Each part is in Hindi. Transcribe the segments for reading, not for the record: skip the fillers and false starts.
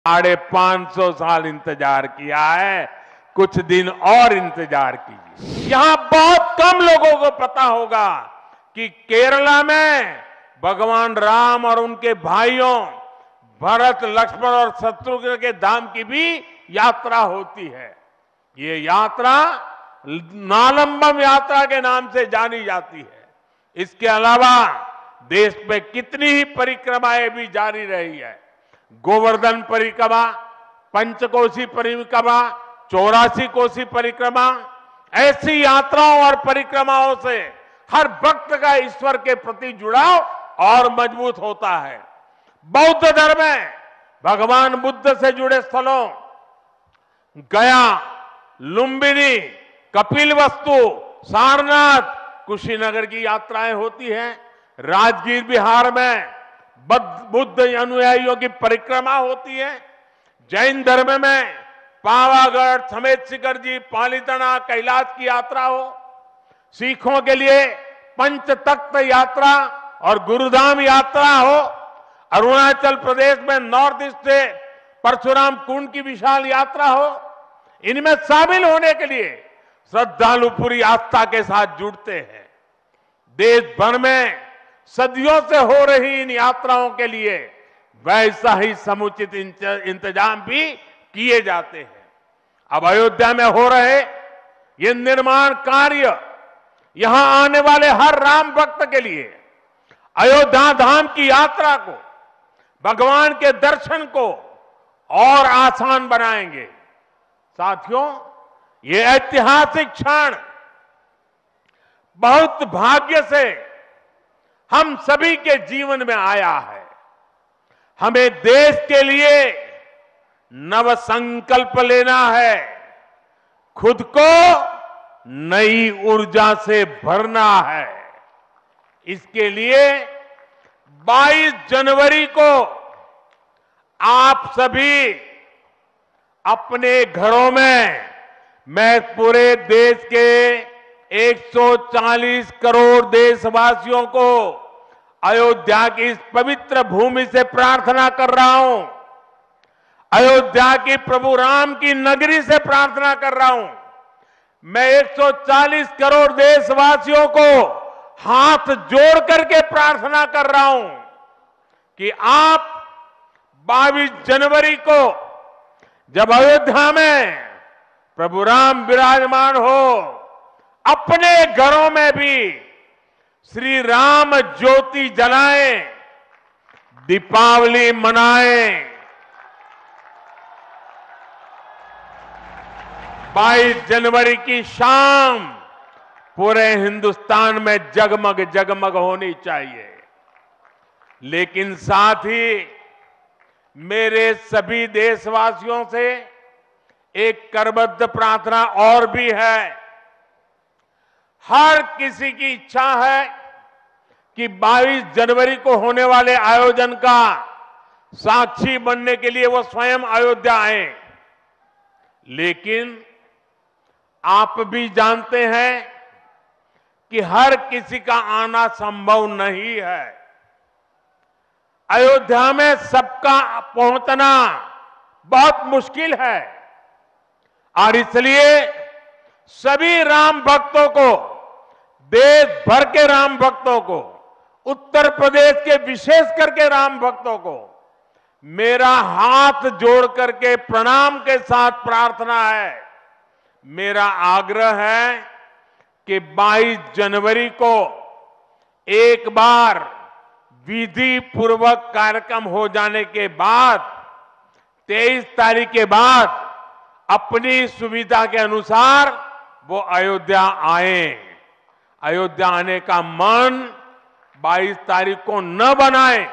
550 साल इंतजार किया है, कुछ दिन और इंतजार कीजिए। यहां बहुत कम लोगों को पता होगा कि केरला में भगवान राम और उनके भाइयों भरत, लक्ष्मण और शत्रुघ्न के धाम की भी यात्रा होती है। ये यात्रा नालंबम यात्रा के नाम से जानी जाती है। इसके अलावा देश में कितनी ही परिक्रमाएं भी जारी रही है। गोवर्धन परिक्रमा, पंचकोशी परिक्रमा, 84 कोसी परिक्रमा, ऐसी यात्राओं और परिक्रमाओं से हर भक्त का ईश्वर के प्रति जुड़ाव और मजबूत होता है। बौद्ध धर्म में भगवान बुद्ध से जुड़े स्थलों गया, लुम्बिनी, कपिलवस्तु, सारनाथ, कुशीनगर की यात्राएं होती हैं। राजगीर बिहार में बुद्ध अनुयायियों की परिक्रमा होती है। जैन धर्म में पावागढ़, समेत शिखर जी, पालीताना, कैलाश की यात्रा हो। सिखों के लिए पंच तख्त यात्रा और गुरुधाम यात्रा हो। अरुणाचल प्रदेश में नॉर्थ ईस्ट से परशुराम कुंड की विशाल यात्रा हो। इनमें शामिल होने के लिए श्रद्धालु पूरी आस्था के साथ जुड़ते हैं। देश भर में सदियों से हो रही इन यात्राओं के लिए वैसा ही समुचित इंतजाम भी किए जाते हैं। अब अयोध्या में हो रहे ये निर्माण कार्य यहां आने वाले हर राम भक्त के लिए अयोध्या धाम की यात्रा को, भगवान के दर्शन को और आसान बनाएंगे। साथियों, ये ऐतिहासिक क्षण बहुत भाग्य से हम सभी के जीवन में आया है। हमें देश के लिए नव संकल्प लेना है, खुद को नई ऊर्जा से भरना है। इसके लिए 22 जनवरी को आप सभी अपने घरों में, मैं पूरे देश के 140 करोड़ देशवासियों को अयोध्या की इस पवित्र भूमि से प्रार्थना कर रहा हूं। अयोध्या की प्रभु राम की नगरी से प्रार्थना कर रहा हूं। मैं 140 करोड़ देशवासियों को हाथ जोड़ करके प्रार्थना कर रहा हूं कि आप 22 जनवरी को जब अयोध्या में प्रभु राम विराजमान हो, अपने घरों में भी श्री राम ज्योति जलाएं, दीपावली मनाएं। 22 जनवरी की शाम पूरे हिंदुस्तान में जगमग जगमग होनी चाहिए। लेकिन साथ ही मेरे सभी देशवासियों से एक करबद्ध प्रार्थना और भी है। हर किसी की इच्छा है कि 22 जनवरी को होने वाले आयोजन का साक्षी बनने के लिए वो स्वयं अयोध्या आए। लेकिन आप भी जानते हैं कि हर किसी का आना संभव नहीं है। अयोध्या में सबका पहुंचना बहुत मुश्किल है और इसलिए सभी राम भक्तों को, देश भर के राम भक्तों को, उत्तर प्रदेश के विशेष करके राम भक्तों को मेरा हाथ जोड़ करके प्रणाम के साथ प्रार्थना है, मेरा आग्रह है कि 22 जनवरी को एक बार विधि पूर्वक कार्यक्रम हो जाने के बाद 23 तारीख के बाद अपनी सुविधा के अनुसार वो अयोध्या आए। अयोध्या आने का मन 22 तारीख को न बनाए।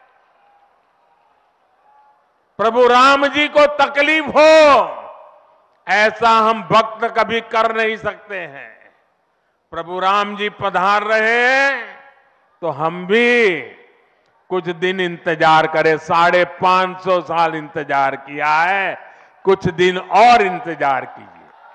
प्रभु राम जी को तकलीफ हो, ऐसा हम भक्त कभी कर नहीं सकते हैं। प्रभु राम जी पधार रहे हैं तो हम भी कुछ दिन इंतजार करें। 550 साल इंतजार किया है, कुछ दिन और इंतजार कीजिए।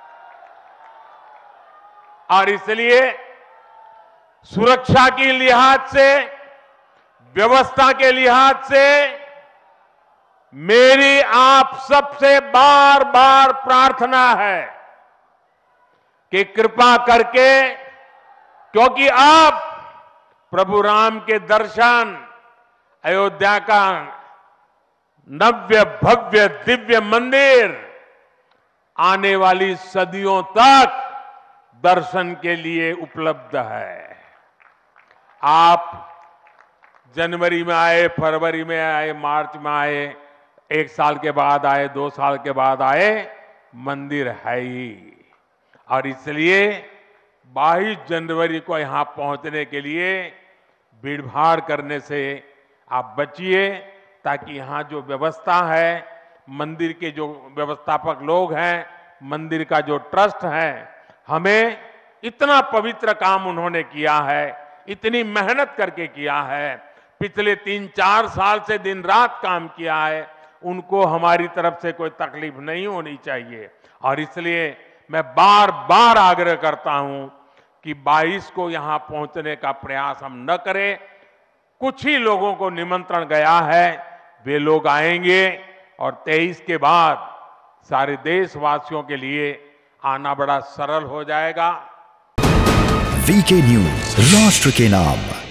और इसलिए सुरक्षा के लिहाज से, व्यवस्था के लिहाज से मेरी आप सबसे बार बार प्रार्थना है कि कृपा करके, क्योंकि आप प्रभु राम के दर्शन, अयोध्या का नव्य भव्य दिव्य मंदिर आने वाली सदियों तक दर्शन के लिए उपलब्ध है। आप जनवरी में आए, फरवरी में आए, मार्च में आए, 1 साल के बाद आए, 2 साल के बाद आए, मंदिर है ही। और इसलिए 22 जनवरी को यहां पहुंचने के लिए भीड़भाड़ करने से आप बचिए, ताकि यहां जो व्यवस्था है, मंदिर के जो व्यवस्थापक लोग हैं, मंदिर का जो ट्रस्ट है, हमें इतना पवित्र काम उन्होंने किया है, इतनी मेहनत करके किया है, पिछले 3-4 साल से दिन रात काम किया है, उनको हमारी तरफ से कोई तकलीफ नहीं होनी चाहिए। और इसलिए मैं बार बार आग्रह करता हूं कि 22 को यहां पहुंचने का प्रयास हम न करें। कुछ ही लोगों को निमंत्रण गया है, वे लोग आएंगे और 23 के बाद सारे देशवासियों के लिए आना बड़ा सरल हो जाएगा। वीके न्यूज, राष्ट्र के नाम।